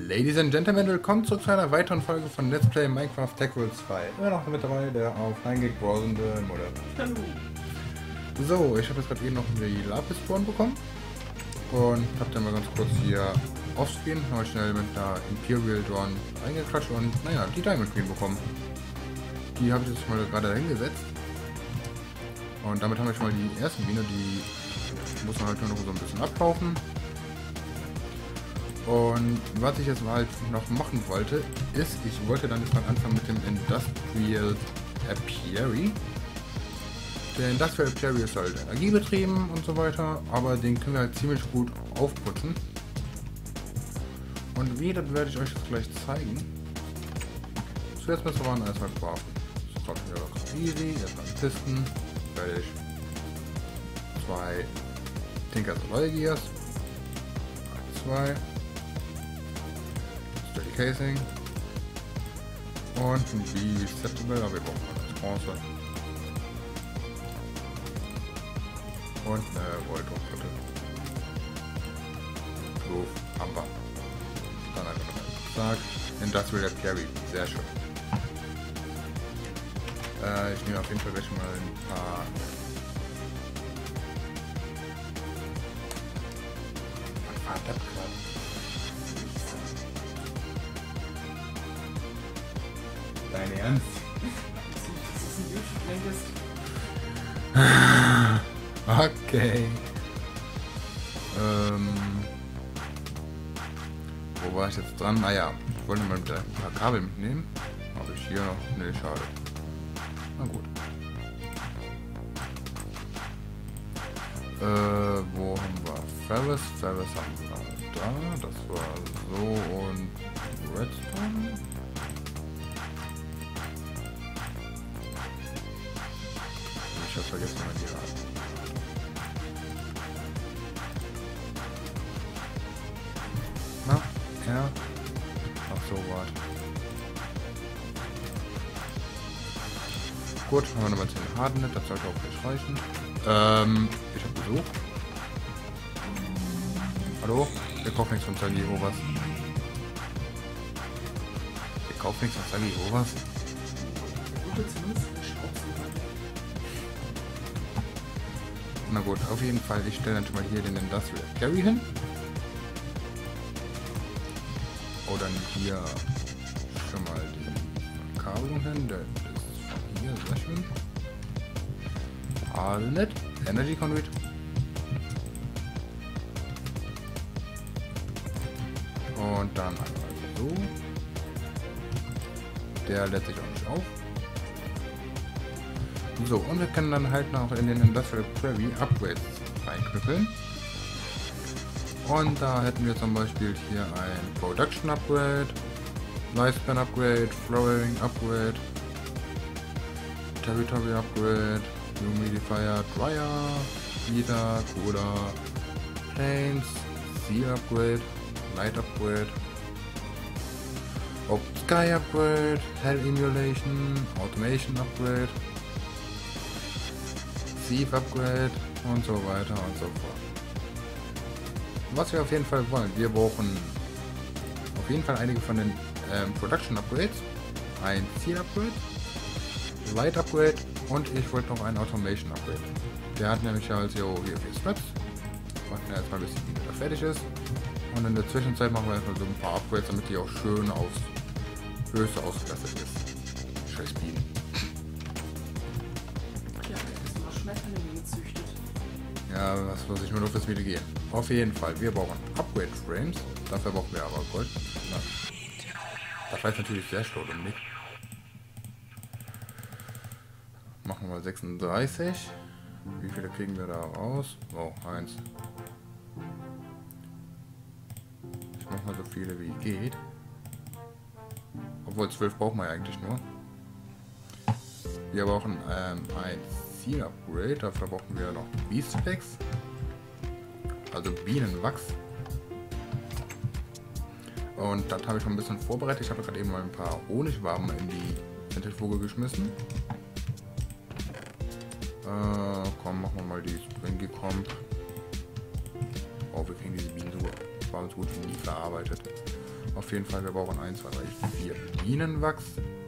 Ladies and Gentlemen, willkommen zurück zu einer weiteren Folge von Let's Play Minecraft Tech World 2. Immer noch mit dabei, der auf 9gig browsende Modder. Hallo. So, ich habe jetzt gerade eben noch die Lapis Spawn bekommen. Und habe dann mal ganz kurz hier offscreen, mal schnell mit der Imperial Dawn reingeklatscht und naja, die Diamond Queen bekommen. Die habe ich jetzt mal gerade hingesetzt. Und damit haben wir schon mal die ersten Biene, die muss man halt nur noch so ein bisschen abkaufen. Und was ich jetzt mal halt noch machen wollte, ist, ich wollte dann jetzt mal anfangen mit dem Industrial Apiary. Der Industrial Apiary ist halt energiebetrieben und so weiter, aber den können wir halt ziemlich gut aufputzen. Und wie, das werde ich euch jetzt gleich zeigen. Zuerst müssen wir mal erstmal craften. Das craften wir auch easy, erstmal Pisten, fertig. 2 Tinkers Gears, 2 Casing und ein B-Acceptable, aber wir brauchen das Bronze und eine Voltron-Platte. Doof, Amber. Dann einfach noch Zack. Industrial Apiary, sehr schön. Ich nehme auf jeden Fall gleich mal ein paar Dein Ernst? Okay. Wo war ich jetzt dran? Ah ja, ich wollte mal ein paar Kabel mitnehmen. Habe ich hier noch? Ne, schade. Na gut. Wo haben wir Ferris? Ferris haben wir da. Das war so und Redstone. Ich habe vergessen, mal die Art. Na, ja. Ach so, warte. Gut, haben wir nochmal 10 Hardenet, das sollte auch nicht reichen. Ich habe Besuch. Hallo? Wir kaufen nichts von Zagi Overs. Wir kaufen nichts von Zagi Overs. Na gut, auf jeden Fall, ich stelle natürlich mal hier den Industrial Apiary hin. Oder hier schon mal die Verkabelung hin, der ist hier, sehr schön. Hardenet, Energy Conduit. Und dann einmal so. Der lädt sich auch nicht auf. So, und wir können dann halt noch in den Industrial Apiary Upgrades reinknüppeln. Und da hätten wir zum Beispiel hier ein Production Upgrade, Lifespan Upgrade, Flowering Upgrade, Territory Upgrade, Humidifier, Dryer, Heater, Cooler, Planes, Sea Upgrade, Light Upgrade, Open Sky Upgrade, Hell Emulation, Automation Upgrade, Sieve Upgrade und so weiter und so fort. Was wir auf jeden Fall wollen, wir brauchen auf jeden Fall einige von den Production Upgrades, ein Seal Upgrade, Light Upgrade und ich wollte noch einen Automation Upgrade. Der hat nämlich also hier 4 Straps. Warten wir jetzt mal, bis die wieder fertig ist. Und in der Zwischenzeit machen wir erstmal so ein paar Upgrades, damit die auch schön auf Höchste ausgelastet ist. Scheiß Bienen. Ja, was muss ich nur noch fürs Video gehen. Auf jeden Fall, wir brauchen Upgrade Frames. Dafür brauchen wir aber Gold. Na, das war jetzt natürlich sehr schlau, nicht? Machen wir 36. Wie viele kriegen wir da raus? Oh, 1. Ich mache mal so viele wie geht. Obwohl 12 brauchen wir eigentlich nur. Wir brauchen ein Seal Upgrade, dafür brauchen wir noch Beeswax, also Bienenwachs. Und das habe ich schon ein bisschen vorbereitet. Ich habe gerade eben mal ein paar Honigwaben in die Zentrifuge geschmissen. Komm, machen wir mal die Springy Comp. Oh, wir kriegen diese Bienen so gut wie nie verarbeitet. Auf jeden Fall, wir brauchen 1, 2, 3, 4 Bienenwachs.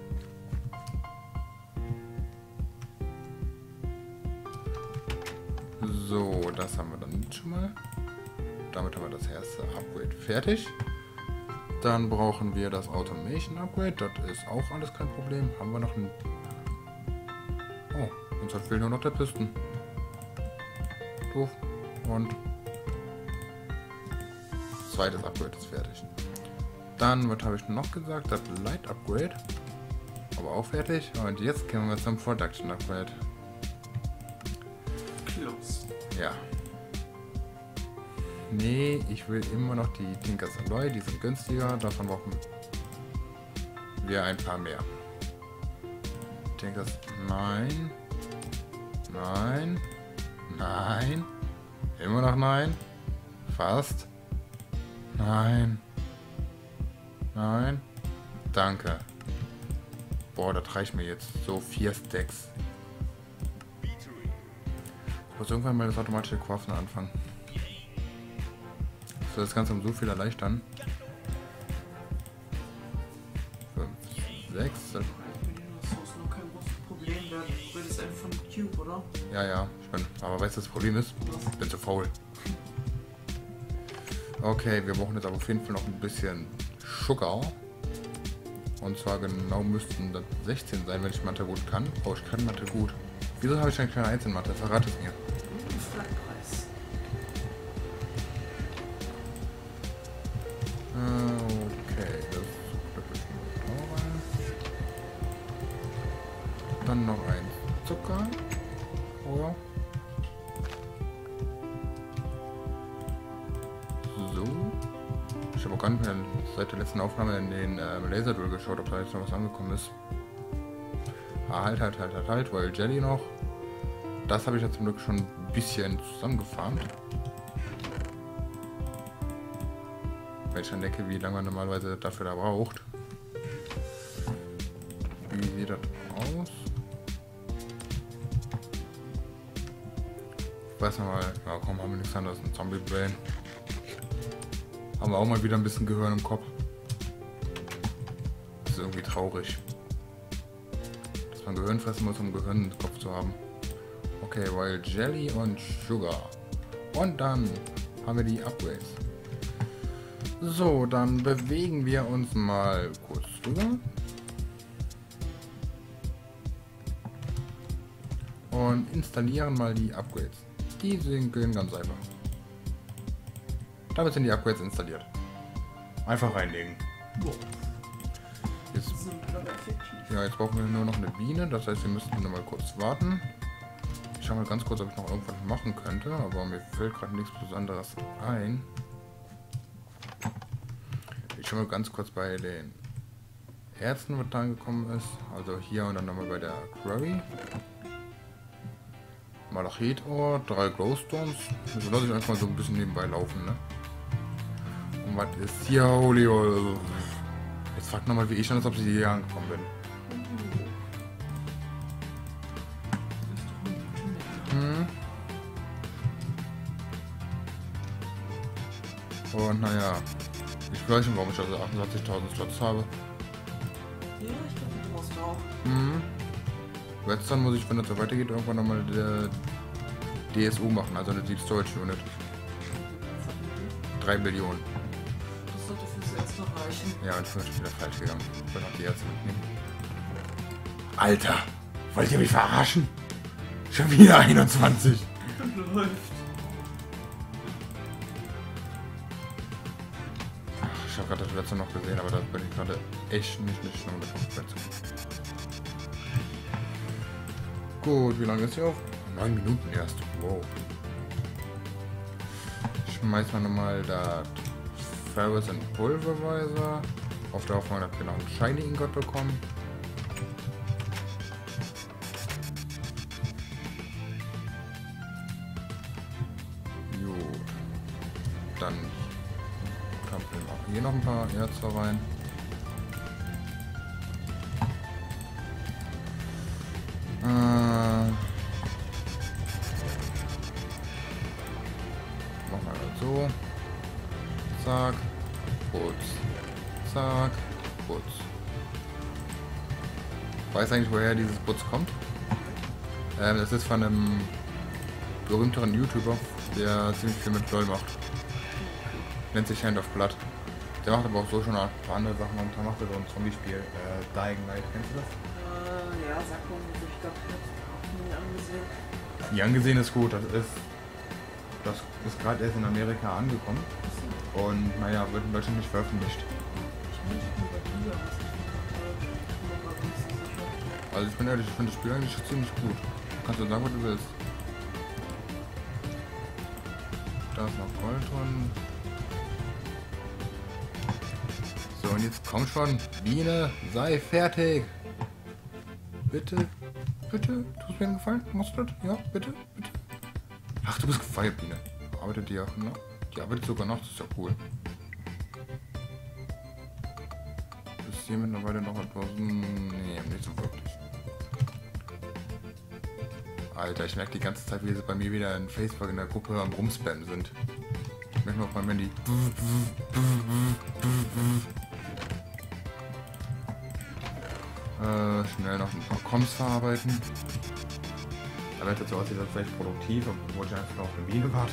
So, das haben wir dann schon mal. Damit haben wir das erste Upgrade fertig. Dann brauchen wir das Automation Upgrade. Das ist auch alles kein Problem. Haben wir noch ein... Oh, uns fehlt nur noch der Pisten. Doof. Und zweites Upgrade ist fertig. Dann, was habe ich noch gesagt? Das Light Upgrade. Aber auch fertig. Und jetzt kommen wir zum Production Upgrade. Close. Ja. Nee, ich will immer noch die Tinkers Alloy, die sind günstiger, davon brauchen wir ein paar mehr. Tinkers, nein. Nein. Nein. Immer noch nein. Fast. Nein. Nein. Danke. Boah, das reicht mir jetzt. So 4 Stacks. Ich muss irgendwann mal das automatische Craften anfangen. So, das Ganze um so viel erleichtern. 5, 6. Das ist noch kein großes Problem. Du redest einfach von Cube, oder? Ja, ich bin. Aber weißt du, das Problem ist? Ich bin zu faul. Okay, wir brauchen jetzt aber auf jeden Fall noch ein bisschen Sugar. Und zwar genau müssten das 16 sein, wenn ich Mathe gut kann. Oh, ich kann Mathe gut. Wieso habe ich eigentlich keine 1 in Mathe? Verrat es mir. Flackpreis. Okay, das ist dann noch ein Zucker. Oder? So. Ich habe auch gar nicht mehr seit der letzten Aufnahme in den Laserdrill geschaut, ob da jetzt noch was angekommen ist. Ah, halt, Royal Jelly noch. Das habe ich jetzt zum Glück schon ein bisschen zusammengefarmt. Wenn ich dann denke, wie lange man normalerweise dafür da braucht. Wie sieht das aus? Ich weiß noch mal, ja komm, haben wir nichts anderes, ein Zombie Brain. Haben wir auch mal wieder ein bisschen Gehirn im Kopf. Das ist irgendwie traurig. Dass man Gehirn fressen muss, um Gehirn im Kopf zu haben. Okay, Royal Jelly und Sugar. Und dann haben wir die Upgrades. So, dann bewegen wir uns mal kurz rüber. Und installieren mal die Upgrades. Die gehen ganz einfach. Damit sind die Upgrades installiert. Einfach reinlegen. Jetzt, ja, jetzt brauchen wir nur noch eine Biene, das heißt, wir müssten nur mal kurz warten. Ich schaue mal ganz kurz, ob ich noch irgendwas machen könnte, aber mir fällt gerade nichts Besonderes ein. Ich schaue mal ganz kurz bei den Ärzten, was da angekommen ist. Also hier und dann nochmal bei der Quarry. Malachitohr, 3 Glowstones. Das lasse ich einfach mal so ein bisschen nebenbei laufen, ne? Und was ist hier, Holy Oil? Jetzt fragt nochmal, wie ich schon, als ob ich hier angekommen bin. Und naja, ich weiß schon, warum ich also 88.000 Slots habe. Ja, ich glaube, du brauchst auch. Jetzt dann muss ich, wenn das so weitergeht, irgendwann nochmal der DSU machen, also eine Deep Storage Unit. 3 Billionen. Das sollte fürs Erste reichen. Ja, und ich bin wieder falsch gegangen. Ich will noch die Ärzte mitnehmen. Alter, wollt ihr mich verarschen? Schon wieder 21. Läuft. Ich habe gerade das letzte noch gesehen, aber da bin ich gerade echt nicht schon davon bezogen. Gut, wie lange ist sie auf? 9 Minuten erst. Wow. Schmeiß mal nochmal das Ferrous and Pulverizer. Auf der Hoffnung, dass wir noch einen Shiny Ingot bekommen. Jo. Dann trampeln wir auch hier noch ein paar Erze rein. Machen wir das so. Zack. Putz. Zack. Putz. Weiß eigentlich, woher dieses Putz kommt? Das ist von einem berühmteren YouTuber, der ziemlich viel mit LOL macht. Nennt sich Hand of Blood. Der macht aber auch so schon ein paar andere Sachen. Momentan macht er so ein Zombie-Spiel. Dying Light, kennst du das? Ja, sag mal, ich glaube, ich hab's auch nie angesehen. Nie angesehen ist gut. Das ist gerade erst in Amerika angekommen. Und naja, wird in Deutschland nicht veröffentlicht. Ich wünsche mir bei dir, was ich noch nicht so sicher. Also ich bin ehrlich, ich finde das Spiel eigentlich ziemlich gut. Kannst du sagen, was du willst. Da ist noch Gold drin. So, und jetzt komm schon. Biene, sei fertig. Bitte, bitte, tust mir einen Gefallen? Machst du das? Ja, bitte, bitte. Ach, du bist gefeiert, Biene. Arbeitet die auch, ne? Die arbeitet sogar noch, das ist ja cool. Ist hier mittlerweile noch etwas? Nee, nicht so wirklich. Alter, ich merke die ganze Zeit, wie sie bei mir wieder in Facebook in der Gruppe am Rumspammen sind. Ich merke nur auf meinem Handy. Schnell noch ein paar Comms verarbeiten. Aber jetzt so aussieht, das vielleicht produktiv, obwohl ich einfach noch auf eine Biene warte.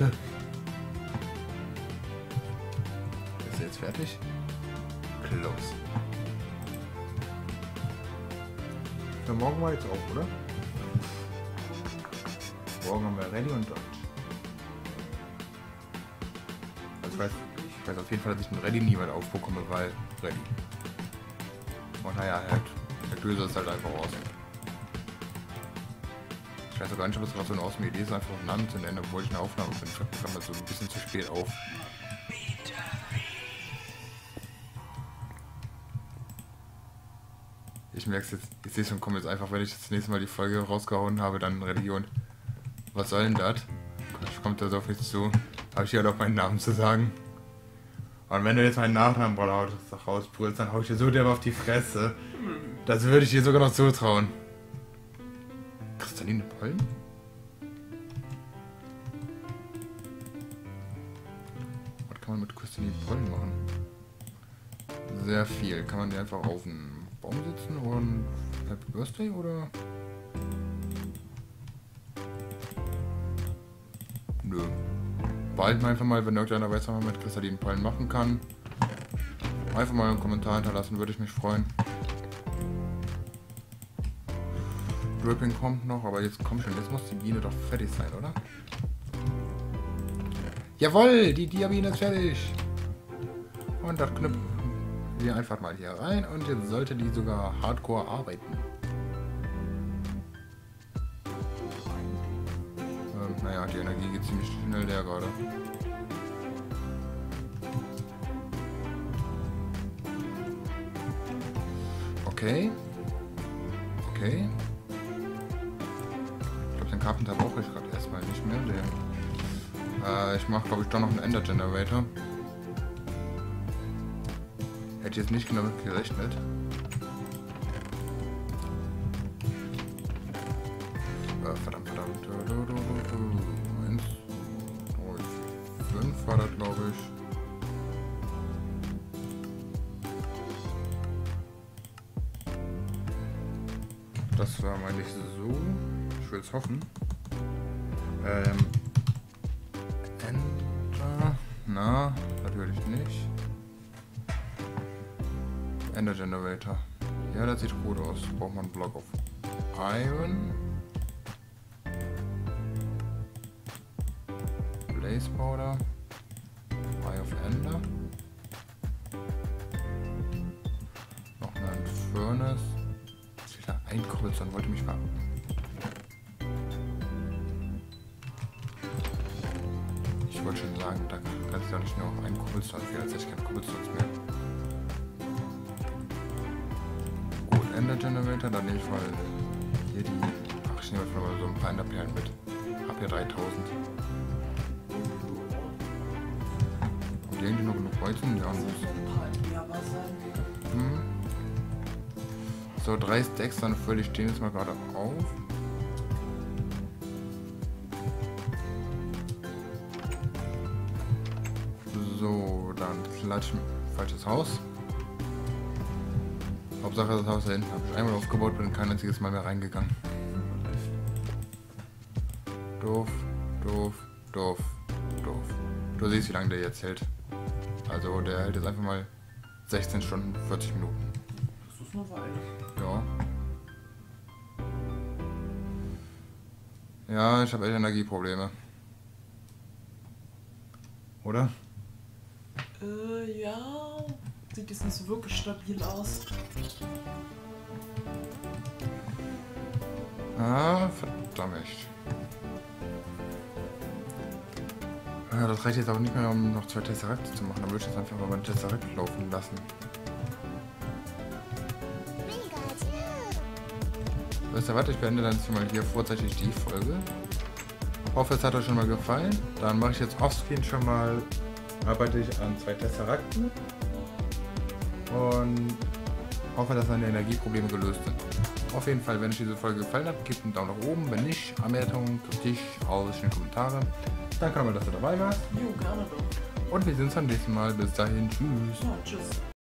Ist sie jetzt fertig? Close. Für morgen war jetzt auch, oder? Morgen haben wir Ready und Dodge. Also ich weiß auf jeden Fall, dass ich den Ready niemand aufbekomme, weil Ready. Und naja, der Döse ist halt einfach aus. Ich weiß auch gar nicht, ob das gerade so eine awesome Idee ist, einfach auf den Namen zu nennen, obwohl ich eine Aufnahme bin. Ich kam so ein bisschen zu spät auf. Ich merke es jetzt, ich sehe schon, kommt jetzt einfach, wenn ich das nächste Mal die Folge rausgehauen habe, dann Religion. Was soll denn das? Kommt da so auf mich zu? Habe ich ja doch meinen Namen zu sagen. Und wenn du jetzt meinen Nachnamen rausbrüllst, dann hau ich dir so derbe auf die Fresse. Das würde ich dir sogar noch zutrauen. Kristalline Pollen? Was kann man mit kristallinen Pollen machen? Sehr viel. Kann man die einfach auf einen Baum setzen und Happy Birthday oder? Nö. Behalten wir einfach mal, wenn irgendeiner weiß, was man mit kristallinen Pollen machen kann. Einfach mal einen Kommentar hinterlassen, würde ich mich freuen. Dripping kommt noch, aber jetzt kommt schon, jetzt muss die Biene doch fertig sein, oder? Jawohl, die Diabine ist fertig. Und das knüpfen wir einfach mal hier rein und jetzt sollte die sogar hardcore arbeiten. Naja, die Energie geht ziemlich schnell leer gerade. Okay. Okay. Ich glaube, den Carpenter brauche ich gerade erstmal nicht mehr. Ich mache, glaube ich, doch noch einen Ender Generator. Hätte ich jetzt nicht genau damit gerechnet. Verdammt. 1, 5 war das, glaube ich. Das war, meine ich, so. Ich will es hoffen. Enter. Na, natürlich nicht. Ender Generator. Ja, das sieht gut aus. Braucht man einen Block auf Iron. Blaze Powder. Eye of Ender. Noch ein Furnace. Jetzt wieder ein Cobblestone, wollte mich mal. Ich wollte schon sagen, da kann ich doch nicht nur einen Cobblestone fehlen, als ich keine Cobblestones mehr. Gut, Ender Generator, dann nehme ich mal hier die. Ach, ich nehme einfach mal so ein paar Enderperlen mit. Hab hier 3000. Irgendwie noch genug Weizen? Ja, so, 3 Stacks, dann fülle ich den jetzt mal gerade auf. So, dann klatschen. Falsches Haus. Hauptsache das Haus da hinten habe ich einmal aufgebaut, bin kein einziges Mal mehr reingegangen. Doof, doof, doof, doof. Du siehst, wie lange der jetzt hält. Also der hält jetzt einfach mal 16 Stunden, 40 Minuten. Das ist eine Weile. Ja. Ja, ich habe echt Energieprobleme. Oder? Ja. Sieht jetzt nicht so wirklich stabil aus. Ah, verdammt. Ja, das reicht jetzt auch nicht mehr, um noch 2 Tesseracte zu machen. Dann würde ich jetzt einfach mal meinen Tesseract laufen lassen. Wisst ihr was, ich beende dann jetzt mal hier vorzeitig die Folge. Hoffe, es hat euch schon mal gefallen. Dann mache ich jetzt offscreen schon mal, arbeite ich an 2 Tesseracten. Und hoffe, dass meine Energieprobleme gelöst sind. Auf jeden Fall, wenn euch diese Folge gefallen hat, gebt einen Daumen nach oben. Wenn nicht, Anmerkungen, Kritik, alles in die Kommentare. Danke nochmal, dass du dabei warst. Jo, gerne doch. Und wir sehen uns beim nächsten Mal. Bis dahin, tschüss. Ja, tschüss.